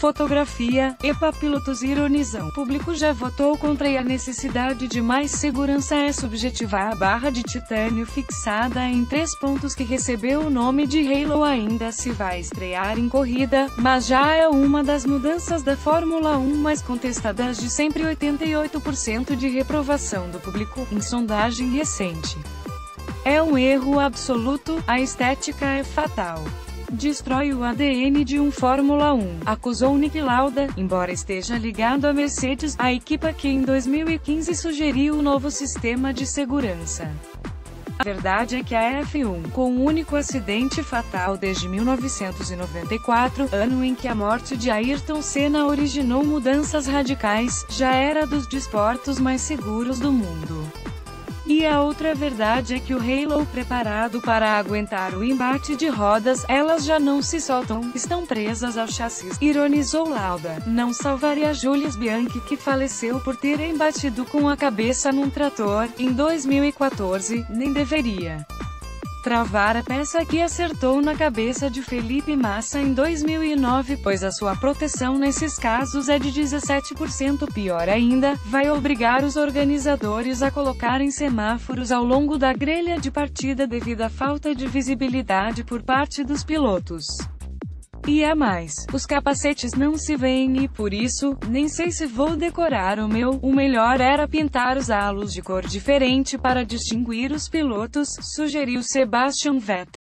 fotografia. Epa, pilotos ironizam. O público já votou contra e a necessidade de mais segurança é subjetiva. A barra de titânio fixada em 3 pontos que recebeu o nome de Halo ainda se vai estrear em corrida, mas já é uma das mudanças da Fórmula 1 mais contestadas de sempre. 88% de reprovação do público, em sondagem recente. É um erro absoluto, a estética é fatal. Destrói o ADN de um Fórmula 1, acusou Niki Lauda, embora esteja ligado à Mercedes, a equipa que em 2015 sugeriu o novo sistema de segurança. A verdade é que a F1, com um único acidente fatal desde 1994, ano em que a morte de Ayrton Senna originou mudanças radicais, já era dos desportos mais seguros do mundo. E a outra verdade é que o Halo, preparado para aguentar o embate de rodas, elas já não se soltam, estão presas ao chassi, ironizou Lauda. Não salvaria Julius Bianchi, que faleceu por ter embatido com a cabeça num trator, em 2014, nem deveria travar a peça que acertou na cabeça de Felipe Massa em 2009, pois a sua proteção nesses casos é de 17%. Pior ainda, vai obrigar os organizadores a colocarem semáforos ao longo da grelha de partida devido à falta de visibilidade por parte dos pilotos. E a mais, os capacetes não se veem e, por isso, nem sei se vou decorar o meu. O melhor era pintar os halos de cor diferente para distinguir os pilotos, sugeriu Sebastian Vettel.